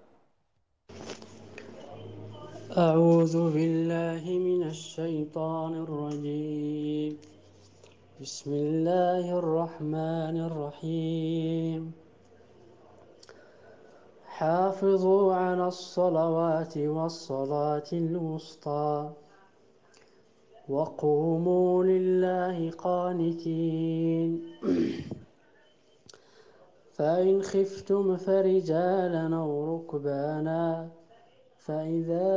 [SPEAKER 9] أعوذ بالله من الشيطان الرجيم. بسم الله الرحمن الرحيم. حافظوا على الصلوات والصلاة الوسطى وقوموا لله قانتين. فإن خفتم فرجالا أو ركبانا فإذا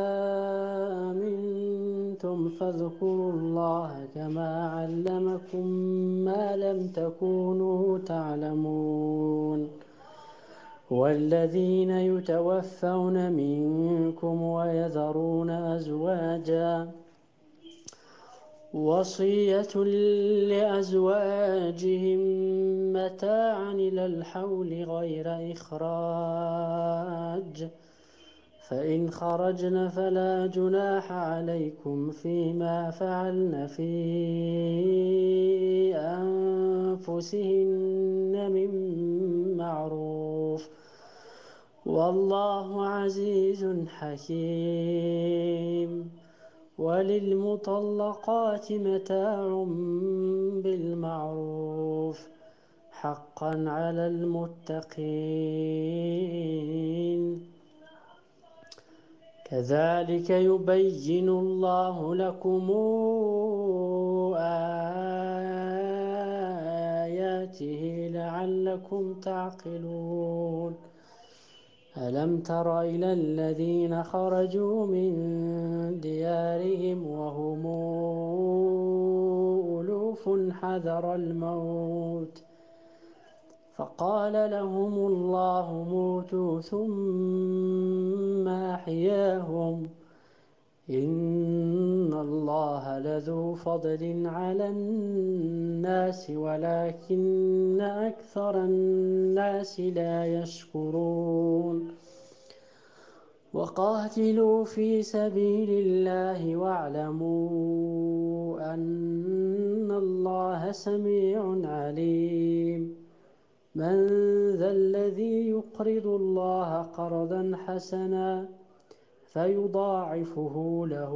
[SPEAKER 9] أمنتم فاذكروا الله كما علمكم ما لم تكونوا تعلمون. والذين يتوفون منكم ويذرون أزواجا وصية لأزواجهم متاعا إلى الحول غير إخراج، فإن خرجن فلا جناح عليكم فيما فعلن في أنفسهن من معروف، والله عزيز حكيم. وللمطلقات متاع بالمعروف حقا على المتقين. كذلك يبين الله لكم آياته لعلكم تعقلون. ألم تر إلى الذين خرجوا من ديارهم وهم ألوف حذر الموت فقال لهم الله موتوا ثم أحياهم إن الله لذو فضل على الناس ولكن أكثر الناس لا يشكرون. وقاتلوا في سبيل الله واعلموا أن الله سميع عليم. من ذا الذي يقرض الله قرضا حسنا فيضاعفه له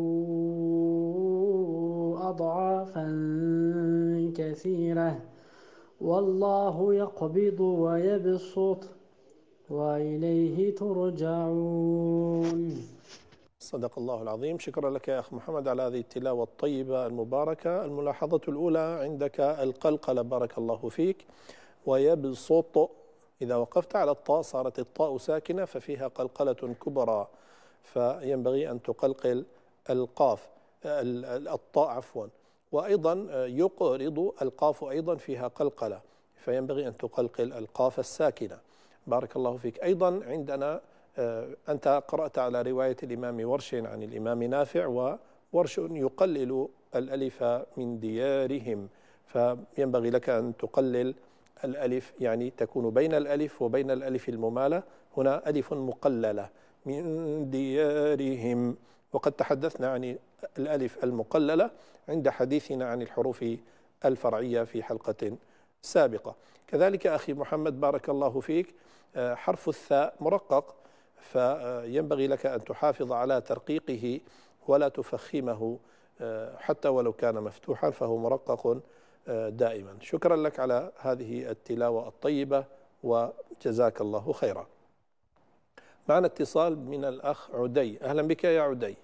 [SPEAKER 9] أضعافا كثيرة والله يقبض ويبسط وإليه ترجعون.
[SPEAKER 1] صدق الله العظيم. شكرا لك يا أخ محمد على هذه التلاوة الطيبة المباركة. الملاحظة الأولى عندك القلقلة، بارك الله فيك. ويبسط، إذا وقفت على الطاء صارت الطاء ساكنة ففيها قلقلة كبرى، فينبغي أن تقلقل القاف الطاء عفوا. وأيضا يقرض، القاف أيضا فيها قلقلة فينبغي أن تقلقل القاف الساكنة. بارك الله فيك. أيضا عندنا أنت قرأت على رواية الإمام ورش عن الإمام نافع، وورش يقلل الألف من ديارهم، فينبغي لك أن تقلل الألف، يعني تكون بين الألف وبين الألف الممالة هنا ألف مقللة من ديارهم. وقد تحدثنا عن الألف المقللة عند حديثنا عن الحروف الفرعية في حلقة سابقة. كذلك أخي محمد بارك الله فيك، حرف الثاء مرقق، فينبغي لك أن تحافظ على ترقيقه ولا تفخمه حتى ولو كان مفتوحا، فهو مرقق دائما. شكرا لك على هذه التلاوة الطيبة وجزاك الله خيرا. معنا اتصال من الأخ عدي. أهلا بك يا عدي.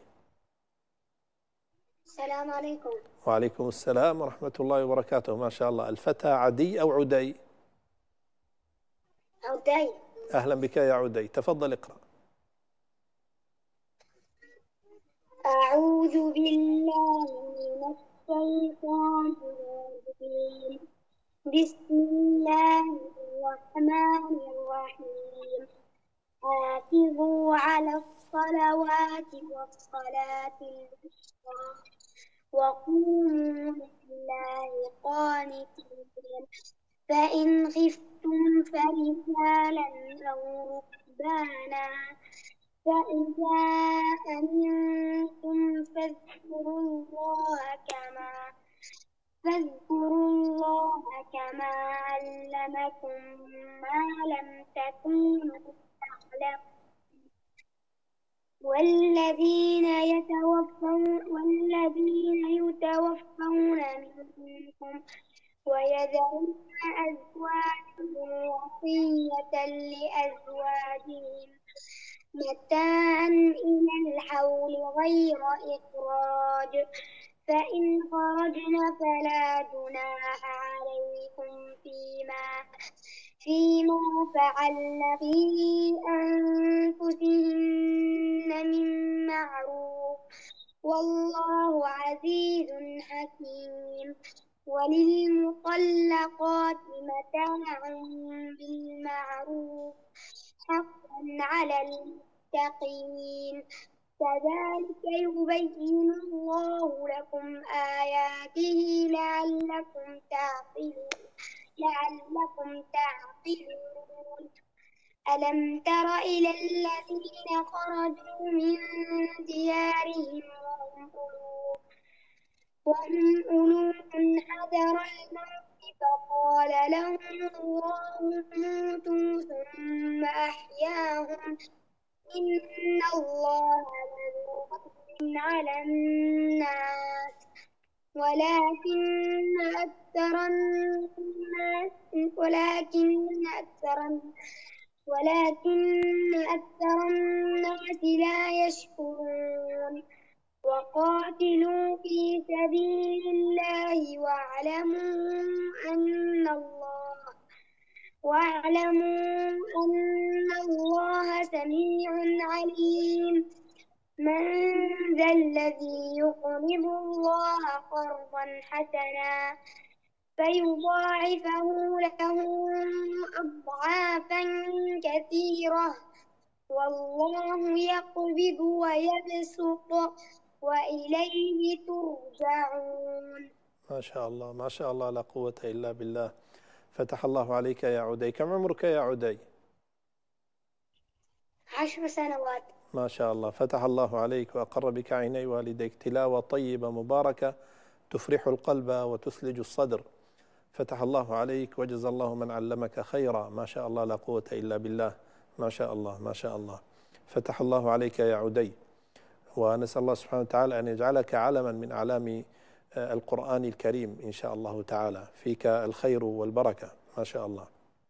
[SPEAKER 3] السلام عليكم.
[SPEAKER 1] وعليكم السلام ورحمة الله وبركاته. ما شاء الله. الفتى عدي أو عدي؟
[SPEAKER 3] عدي.
[SPEAKER 1] أهلا بك يا عدي، تفضل اقرأ.
[SPEAKER 3] أعوذ بالله من الشيطان الرجيم. بسم الله الرحمن الرحيم. حافظوا على الصلوات والصلاة الوسطى وقوموا لله قانتين، فإن خفتم فرجالا أو ركبانا فإذا أمنتم فاذكروا الله كما فاذكروا الله كما علمكم ما لم تكونوا تعلمون. والذين يتوفون والذين يتوفون منكم ويذرون أزواجهم وصية لأزواجهم متاعا إلى الحول غير إخراج، فإن خرجن فلا جناح عليكم فيما فيما فعلن في أنفسهن من معروف، والله عزيز حكيم. وللمطلقات متاع بالمعروف حقا على المتقين، كذلك يبين الله لكم آياته لعلكم تعقلون لعلكم تعقلون. ألم تر إلى الذين خرجوا من ديارهم وهم ألوف حذر الموت فقال لهم الله موتوا ثم أحياهم، إن الله لذو فضل على الناس ولكن أكثر الناس ولكن أكثر ولكن أكثر الناس لا يشكرون. وقاتلوا في سبيل الله واعلموا أن الله واعلموا أن الله سميع عليم. من ذا الذي يقرض الله قرضا حسنا فيضاعفه له أضعافا كثيرة، والله يقبض ويبسط وإليه ترجعون.
[SPEAKER 1] ما شاء الله ما شاء الله، لا قوة إلا بالله. فتح الله عليك يا عدي. كم عمرك يا عدي؟
[SPEAKER 3] عشر سنوات.
[SPEAKER 1] ما شاء الله، فتح الله عليك وأقر بك عيني والديك. تلاوة طيبة مباركة تفرح القلب وتثلج الصدر. فتح الله عليك وجزى الله من علمك خيرا. ما شاء الله لا قوة إلا بالله. ما شاء الله ما شاء الله. فتح الله عليك يا عدي، ونسأل الله سبحانه وتعالى أن يجعلك علما من أعلام القرآن الكريم إن شاء الله تعالى. فيك الخير والبركة ما شاء الله.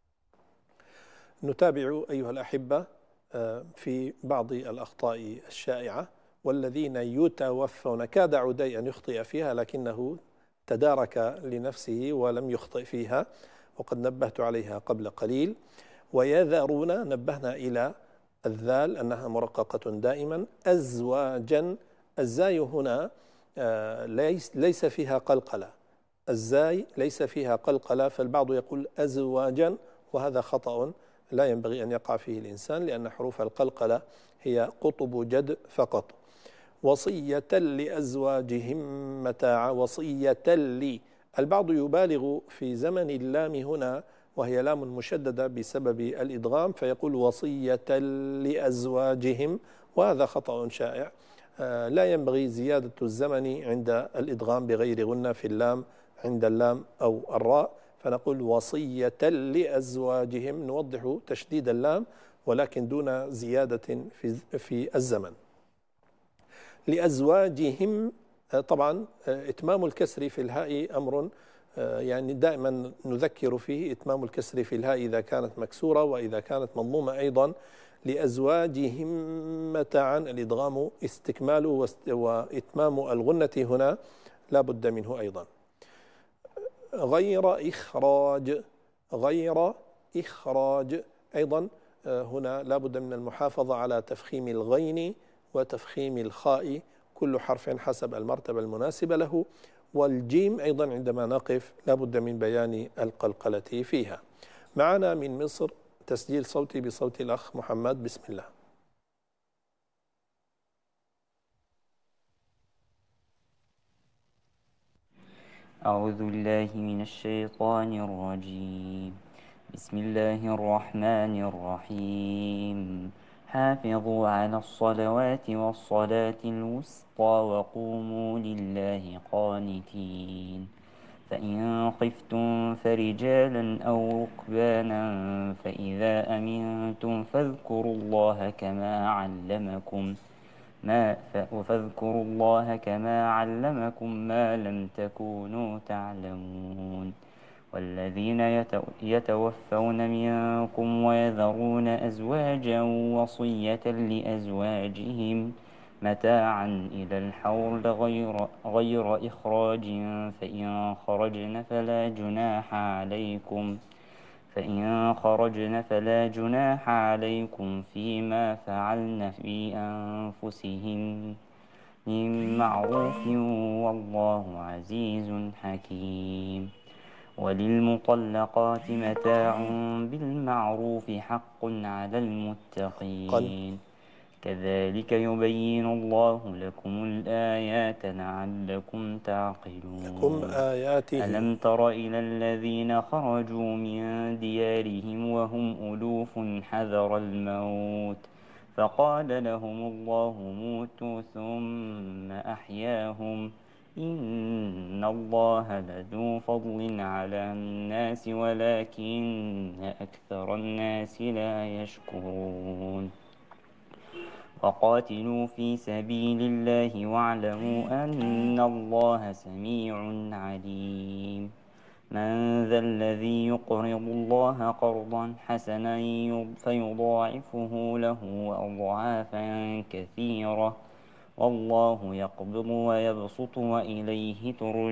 [SPEAKER 1] نتابع أيها الأحبة في بعض الأخطاء الشائعة، والذين يتوفون. كاد عدي أن يخطئ فيها لكنه تدارك لنفسه ولم يخطئ فيها، وقد نبهت عليها قبل قليل. ويذرون، نبهنا إلى الذال أنها مرققة دائما. أزواجا، الزاي هنا ليس ليس فيها قلقلة، الزاي ليس فيها قلقلة، فالبعض يقول أزواجا، وهذا خطأ لا ينبغي أن يقع فيه الإنسان، لأن حروف القلقلة هي قطب جد فقط. وصية لأزواجهم متاعا، وصية لي. البعض يبالغ في زمن اللام هنا، وهي لام مشددة بسبب الإدغام، فيقول وصية لأزواجهم، وهذا خطأ شائع. لا ينبغي زيادة الزمن عند الإدغام بغير غنة في اللام عند اللام أو الراء، فنقول وصية لأزواجهم، نوضح تشديد اللام ولكن دون زيادة في في الزمن. لأزواجهم طبعا إتمام الكسر في الهاء أمر يعني دائما نذكر فيه، إتمام الكسر في الهاء إذا كانت مكسورة وإذا كانت مضمومة أيضا. لأزواجهم متاعا، الإدغام استكمال وإتمام الغنة هنا لا بد منه أيضا. غير إخراج، غير إخراج أيضا هنا لا بد من المحافظة على تفخيم الغين وتفخيم الخاء، كل حرف حسب المرتبة المناسبة له. والجيم أيضا عندما نقف لا بد من بيان القلقلة فيها. معنا من مصر تسجيل صوتي بصوت الأخ محمد، بسم الله.
[SPEAKER 10] أعوذ بالله من الشيطان الرجيم. بسم الله الرحمن الرحيم. حافظوا على الصلوات والصلاة الوسطى وقوموا لله قانتين. فإن خفتم فرجالا أو ركبانا فإذا أمنتم فاذكروا الله كما علمكم ما فاذكروا الله كما علمكم ما لم تكونوا تعلمون. والذين يتوفون منكم ويذرون أزواجا وصية لأزواجهم متاعا إلى الحول غير, غير إخراج فإن خرجن فلا جناح عليكم فإن خرجن فلا جناح عليكم فيما فعلن في أنفسهن من معروف والله عزيز حكيم. وللمطلقات متاع بالمعروف حق على المتقين. كذلك يبين الله لكم الآيات لعلكم تعقلون. ألم تر إلى الذين خرجوا من ديارهم وهم ألوف حذر الموت فقال لهم الله موتوا ثم أحياهم إن الله لذو فضل على الناس ولكن أكثر الناس لا يشكرون. وقاتلوا في سبيل الله واعلموا أن الله سميع عليم. من ذا الذي يقرض الله قرضا حسنا فيضاعفه له أضعافا كثيرة والله يقبض ويبسط وإليه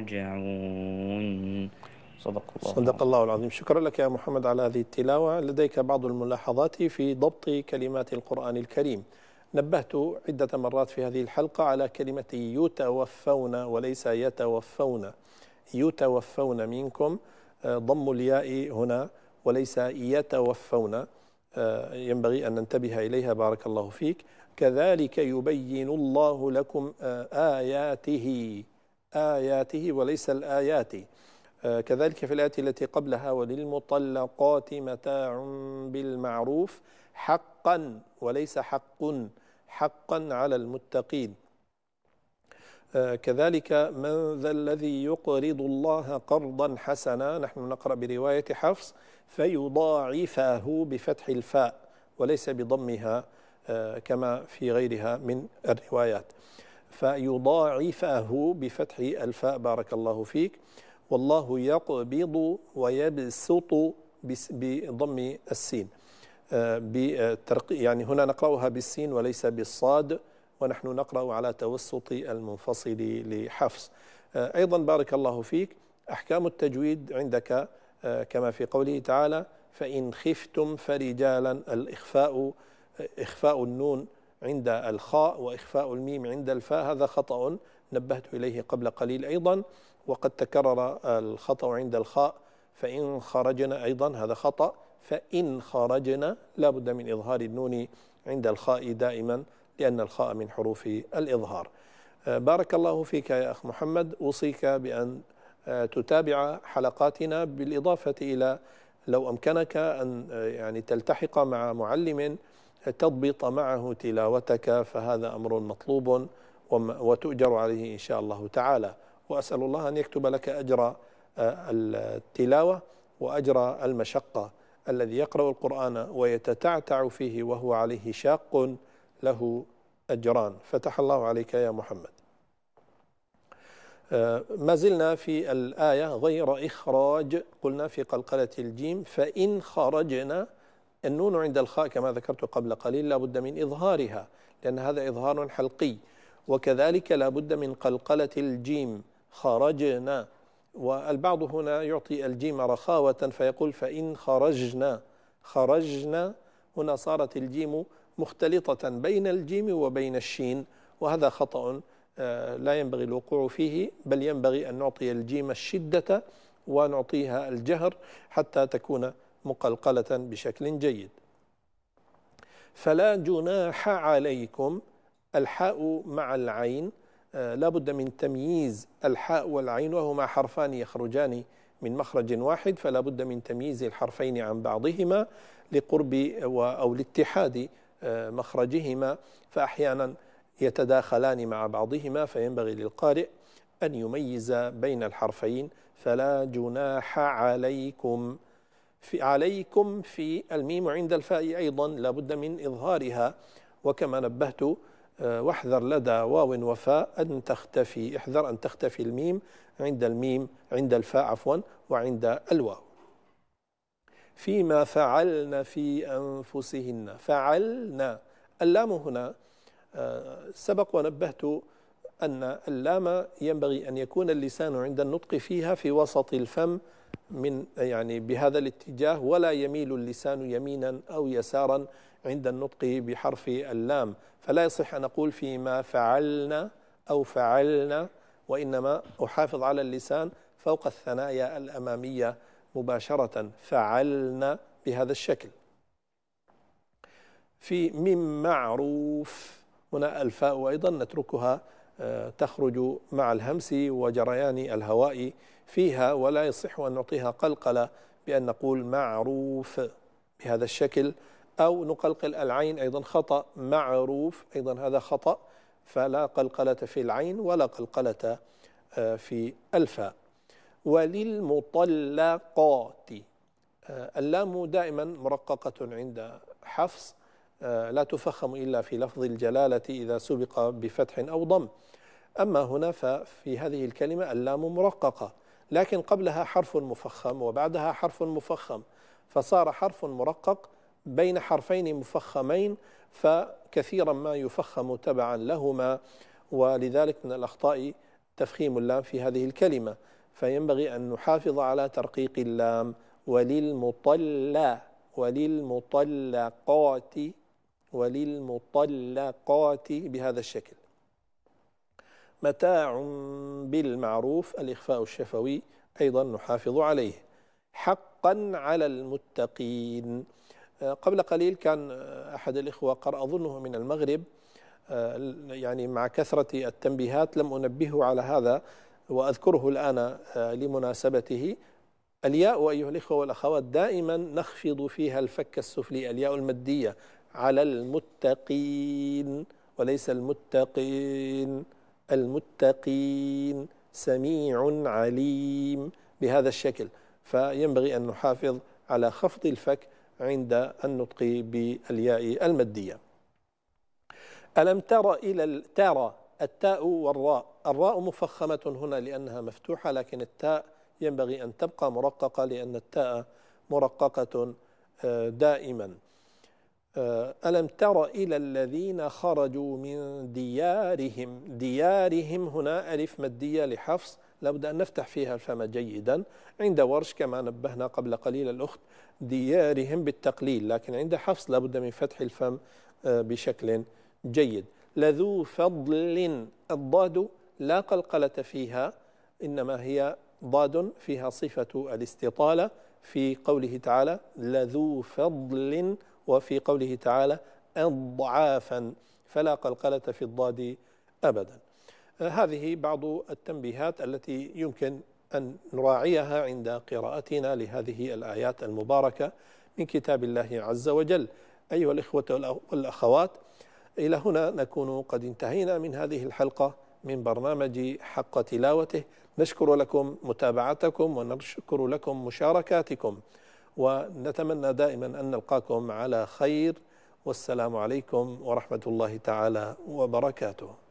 [SPEAKER 10] ترجعون. صدق الله
[SPEAKER 1] صدق الله العظيم. شكرا لك يا محمد على هذه التلاوة. لديك بعض الملاحظات في ضبط كلمات القرآن الكريم. نبهت عدة مرات في هذه الحلقة على كلمة يتوفون وليس يتوفون. يتوفون منكم ضم الياء هنا وليس يتوفون، ينبغي أن ننتبه إليها بارك الله فيك. كذلك يبين الله لكم آياته، آياته وليس الآيات. كذلك في الآية التي قبلها وللمطلقات متاع بالمعروف حقا وليس حق، حقا على المتقين. كذلك من ذا الذي يقرض الله قرضا حسنا، نحن نقرأ برواية حفص فيضاعفه بفتح الفاء وليس بضمها كما في غيرها من الروايات، فيضاعفه بفتح الفاء بارك الله فيك. والله يقبض ويبسط بضم السين، يعني هنا نقرأها بالسين وليس بالصاد، ونحن نقرأ على توسط المنفصل لحفص. أيضا بارك الله فيك أحكام التجويد عندك كما في قوله تعالى فإن خفتم فرجالا، الإخفاء إخفاء النون عند الخاء وإخفاء الميم عند الفاء، هذا خطأ نبهت إليه قبل قليل أيضا، وقد تكرر الخطأ عند الخاء فإن خرجنا أيضا هذا خطأ، فإن خرجنا لا بد من إظهار النون عند الخاء دائما لأن الخاء من حروف الإظهار. بارك الله فيك يا أخ محمد. أوصيك بأن تتابع حلقاتنا بالإضافة إلى لو أمكنك أن يعني تلتحق مع معلم تضبط معه تلاوتك، فهذا أمر مطلوب وتؤجر عليه إن شاء الله تعالى. وأسأل الله أن يكتب لك أجر التلاوة وأجر المشقة. الذي يقرأ القرآن ويتتعتع فيه وهو عليه شاق له أجران. فتح الله عليك يا محمد. ما زلنا في الآية غير إخراج، قلنا في قلقلة الجيم فإن خرجنا، النون عند الخاء كما ذكرت قبل قليل لا بد من إظهارها لأن هذا إظهار حلقي، وكذلك لا بد من قلقلة الجيم خرجنا، والبعض هنا يعطي الجيم رخاوة فيقول فإن خرجنا. خرجنا هنا صارت الجيم مختلطة بين الجيم وبين الشين، وهذا خطأ لا ينبغي الوقوع فيه، بل ينبغي أن نعطي الجيم الشدة ونعطيها الجهر حتى تكون مقلقلة بشكل جيد. فلا جناح عليكم، الحاء مع العين لا بد من تمييز الحاء والعين، وهما حرفان يخرجان من مخرج واحد، فلا بد من تمييز الحرفين عن بعضهما لقرب أو لاتحاد مخرجهما، فأحيانا يتداخلان مع بعضهما، فينبغي للقارئ أن يميز بين الحرفين. فلا جناح عليكم، في عليكم في الميم عند الفاء أيضا لا بد من إظهارها، وكما نبهت واحذر لدى واو وفاء أن تختفي، احذر أن تختفي الميم عند الميم عند الفاء عفوا وعند الواو. فيما فعلن في أنفسهن، فعلنا اللام هنا سبق ونبهت أن اللام ينبغي أن يكون اللسان عند النطق فيها في وسط الفم من يعني بهذا الاتجاه، ولا يميل اللسان يمينا أو يسارا عند النطق بحرف اللام، فلا يصح أن أقول فيما فعلنا أو فعلنا، وإنما أحافظ على اللسان فوق الثنايا الأمامية مباشرة، فعلنا بهذا الشكل. في من معروف هنا الفاء أيضا نتركها تخرج مع الهمس وجريان الهواء فيها، ولا يصح أن نعطيها قلقلة بأن نقول معروف بهذا الشكل، أو نقلقل العين أيضا خطأ، معروف أيضا هذا خطأ، فلا قلقلة في العين ولا قلقلة في الفاء. وللمطلقات، اللام دائما مرققة عند حفص، لا تفخم إلا في لفظ الجلالة إذا سبق بفتح أو ضم، أما هنا ففي هذه الكلمة اللام مرققة، لكن قبلها حرف مفخم وبعدها حرف مفخم، فصار حرف مرقق بين حرفين مفخمين، فكثيرا ما يفخم تبعا لهما، ولذلك من الأخطاء تفخيم اللام في هذه الكلمة، فينبغي أن نحافظ على ترقيق اللام. وللمطلع وللمطلقات وللمطلقات بهذا الشكل. متاع بالمعروف الإخفاء الشفوي أيضا نحافظ عليه. حقا على المتقين، قبل قليل كان أحد الإخوة قرأ أظنه من المغرب، يعني مع كثرة التنبيهات لم أنبهه على هذا وأذكره الآن لمناسبته. الياء أيها الإخوة والأخوات دائما نخفض فيها الفك السفلي، الياء المادية، على المتقين وليس المتقين، المتقين سميع عليم بهذا الشكل، فينبغي أن نحافظ على خفض الفك عند النطق بالياء المادية. ألم تر إلى ترى، التاء والراء، الراء مفخمة هنا لأنها مفتوحة، لكن التاء ينبغي أن تبقى مرققة لأن التاء مرققة دائما. ألم تر إلى الذين خرجوا من ديارهم، ديارهم هنا ألف مادية لحفص لابد أن نفتح فيها الفم جيدا، عند ورش كما نبهنا قبل قليل الأخت ديارهم بالتقليل، لكن عند حفص لابد من فتح الفم بشكل جيد. لذو فضل، الضاد لا قلقلة فيها، إنما هي ضاد فيها صفة الاستطالة في قوله تعالى لذو فضل، وفي قوله تعالى أضعافا، فلا قلقلة في الضاد أبدا. هذه بعض التنبيهات التي يمكن أن نراعيها عند قراءتنا لهذه الآيات المباركة من كتاب الله عز وجل. أيها الإخوة والأخوات، إلى هنا نكون قد انتهينا من هذه الحلقة من برنامج حق تلاوته. نشكر لكم متابعتكم ونشكر لكم مشاركاتكم، ونتمنى دائما أن نلقاكم على خير، والسلام عليكم ورحمة الله تعالى وبركاته.